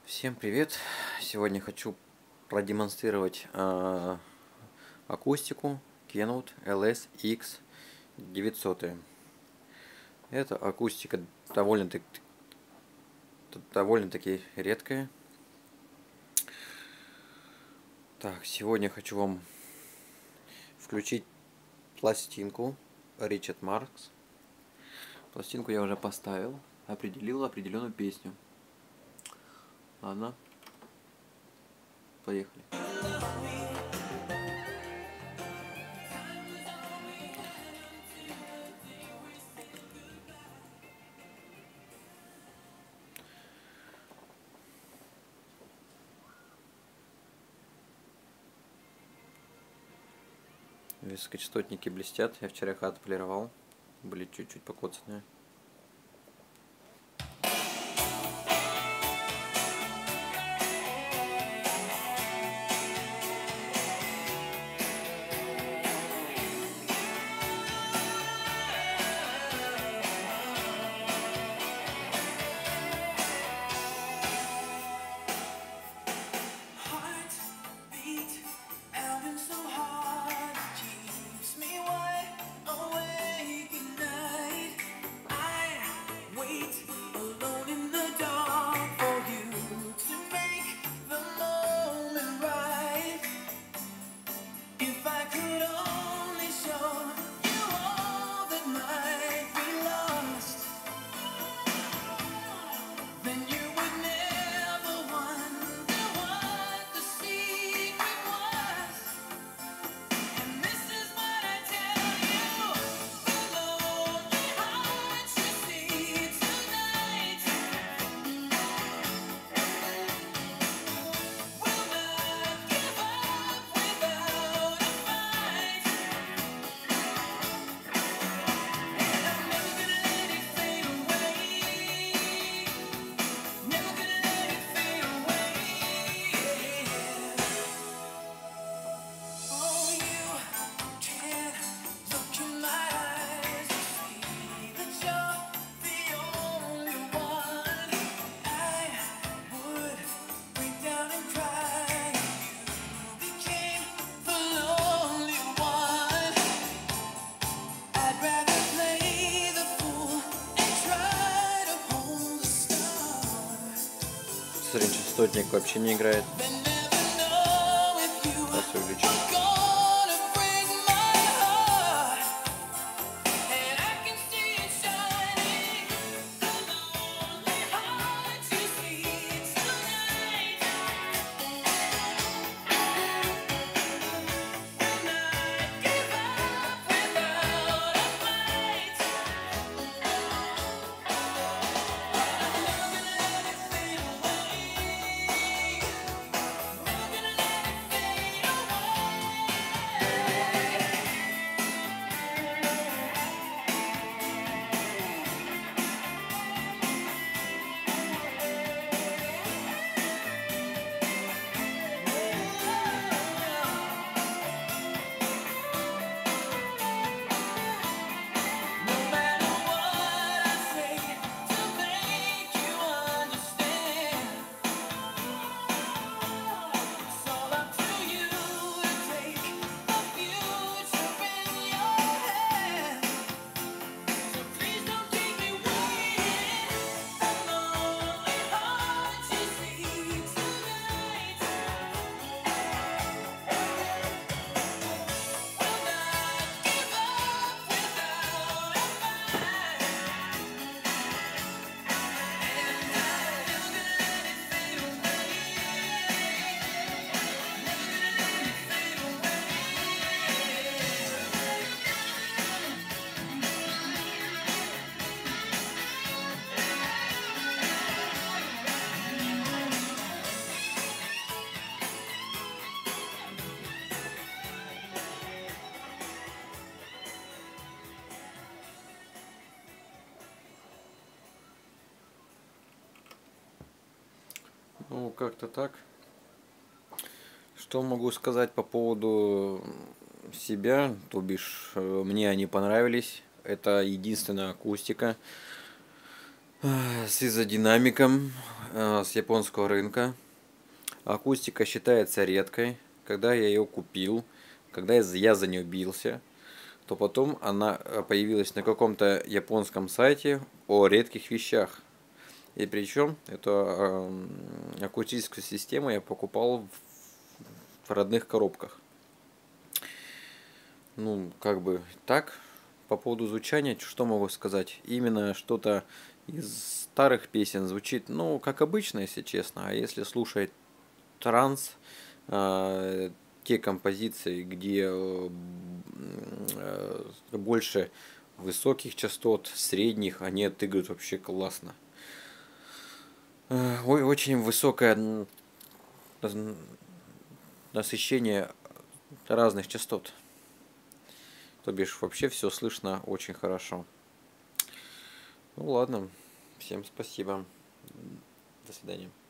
Всем привет! Сегодня хочу продемонстрировать акустику Keynote LS-X 900. Эта акустика довольно-таки редкая. Так, сегодня хочу вам включить пластинку Richard Marx. Пластинку я уже поставил, определил определенную песню. Ладно, поехали. Высокочастотники блестят. Я вчера их отполировал. Были чуть-чуть покоцанные. Среднечастотник вообще не играет. Сейчас увеличу. Ну, как-то так. Что могу сказать по поводу себя, то бишь, мне они понравились. Это единственная акустика с изодинамиком. с японского рынка. Акустика считается редкой. Когда я ее купил, когда я за нее бился, то потом она появилась на каком-то японском сайте о редких вещах. И причем эту акустическую систему я покупал в родных коробках. Ну, как бы так. По поводу звучания, что могу сказать? Именно что-то из старых песен звучит, ну, как обычно, если честно. А если слушать транс, те композиции, где больше высоких частот, средних, они отыгрывают вообще классно. Очень высокое насыщение разных частот. То бишь вообще все слышно очень хорошо. Ну ладно, всем спасибо. До свидания.